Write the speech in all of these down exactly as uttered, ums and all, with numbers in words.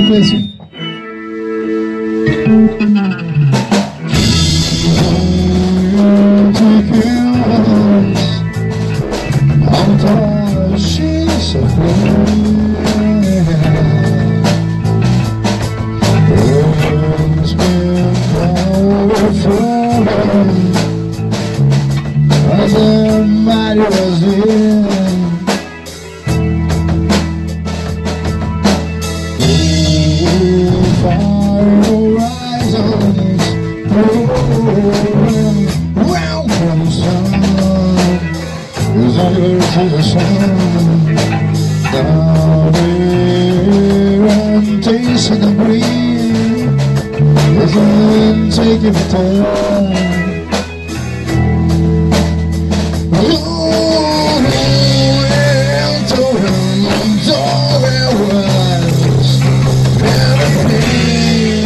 bless you. She's so Words been powerful as the mighty was in. Oh, far horizons, oh, welcome sun. Is over to the sun. Now we're and tasting the breeze. Isn't taking the time. Oh, well, told him I'm all there was everything.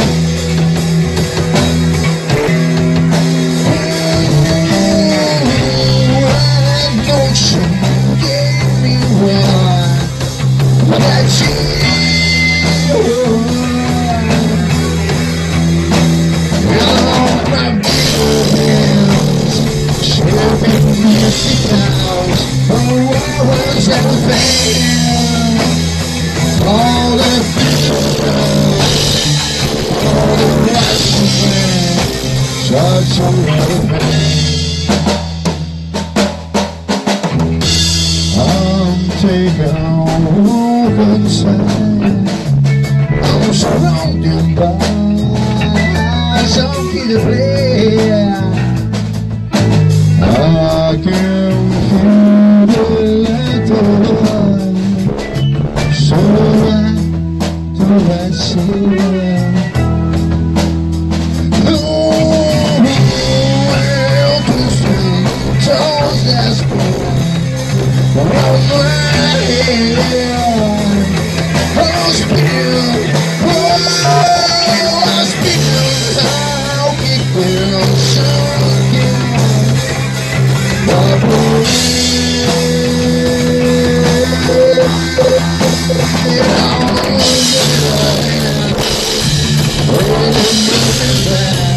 All the things, all the lessons, such a I'm taking a walk inside. I'm surrounded by some kid to play. I can feel the letter. So right to that sea. No well to swing, toes that's cool. On my head, I'll spill, oh, I'll spill, I'll kick them, shaking, but